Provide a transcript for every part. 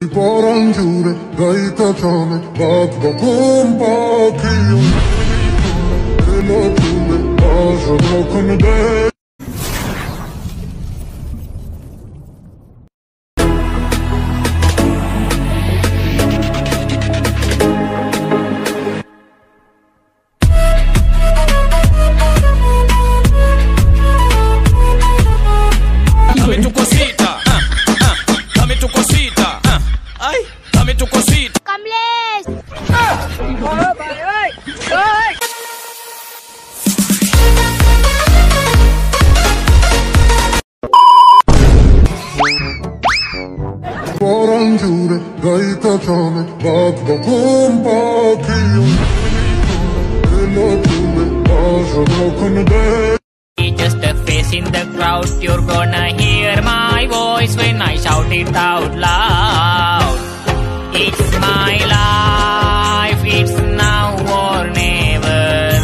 Just a face in the crowd, you're gonna hear my voice when I shout it out loud. It's my life, it's now or never.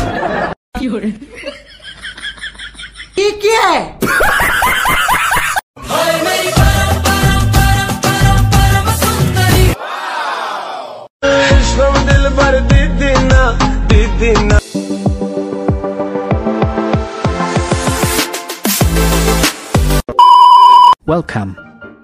ये क्या है? Welcome.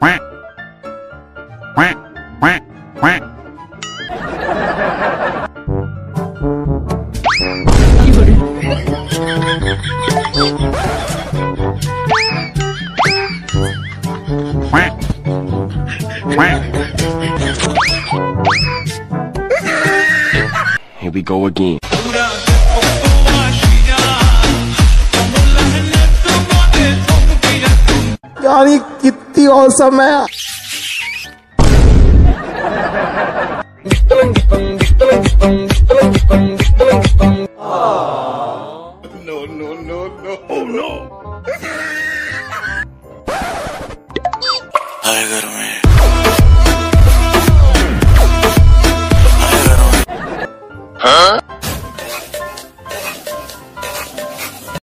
Here we go again. यार ये कितनी awesome है। आए घर में